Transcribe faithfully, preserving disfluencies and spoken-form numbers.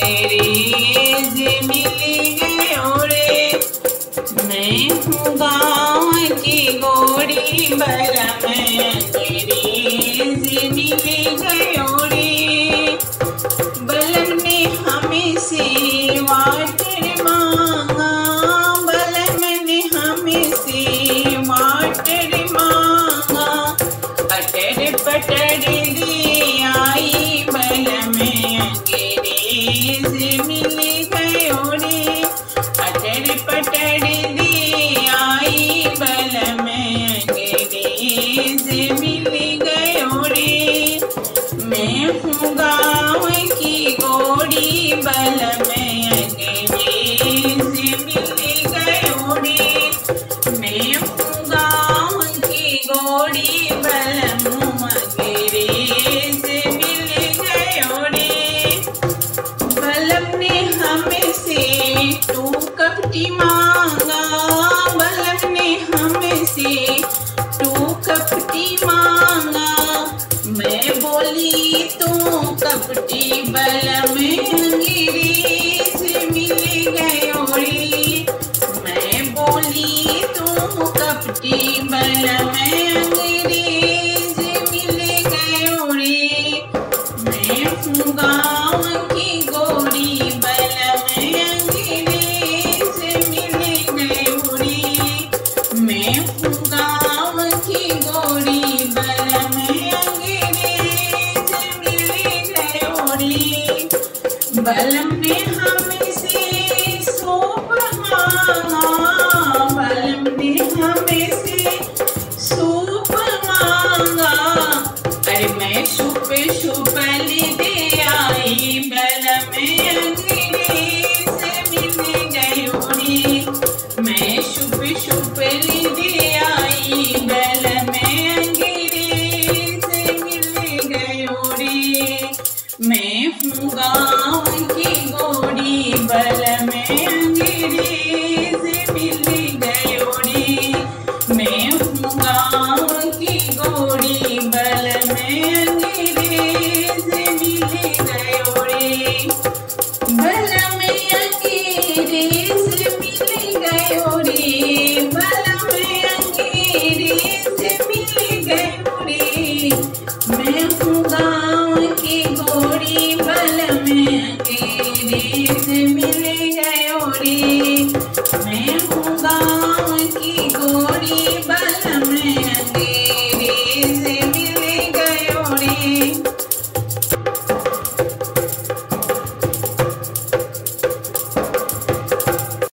अंग्रेज मिल गयो रे। मैं हूँ गाँव की गोरी बलम अंग्रेज मिल गयो रे। बलम ने हमें से वाटर मांगा, बलम ने हमें से वाटर मांगा। अटर पटर दे आई बलम अंग्रेज मिल गयो रे। अटर पटर दे आई बलम अंग्रेज मिल गयो रे। मैं हूँ गाँव की गोरी बलम अंग्रेज मिल गयो रे। मैं हूँ गाँव की गोरी बलम अंग्रेज मिल गयो रे। बलम ने हमें से टू कपटी मांगा, बलम ने हमें से टू कपटी मांगा। मैं बोली तू कपटी बलम अंग्रेज मिल गयो रे। मैं बोली तू कपटी बलम अंग्रेज मिल गयो रे। मैं हूँ गाँव की गोरी बलम अंग्रेज मिल गयो रे। मैं हूँ गाँव की गोरी बलम अंग्रेज मिल गयो रे। बलम ने हमें से सूप मांगा, बलम ने हमें से सूप मांगा। अरे मैं सूप सूप ले दे आई बलम अंग्रेज मिल गयो रे। मैं सूप सूप ले दे आई बलम अंग्रेज मिल गयो रे। मैं हूँ गाँव की गोरी बलम अंग्रेज मिल गयो रे। मैं हूँ गाँव की गोरी बलम अंग्रेज मिल गयो रे। बलम अंग्रेज मिल गयो रे। बलम अंग्रेज मिल गयो रे। मैं हूँ गाँव की गोरी बलम अंग्रेज मिल गयो रे। मैं हूँ गाँव